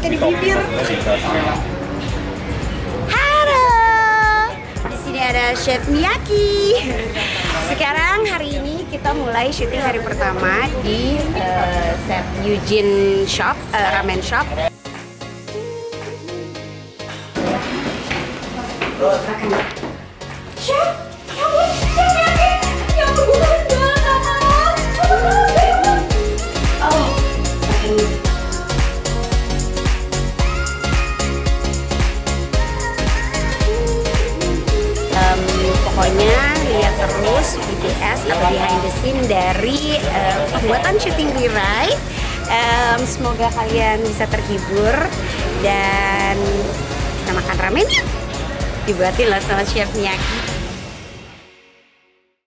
pakai di bibir. Halo, di sini ada Chef Miyaki. Sekarang hari ini kita mulai syuting hari pertama di Chef Eugene Shop, ramen shop. Chef, pokoknya lihat terus BTS atau behind the scene dari pembuatan syuting rewrite. Semoga kalian bisa terhibur dan kita makan ramen. Dibuatin loh sama Chef Miyaki.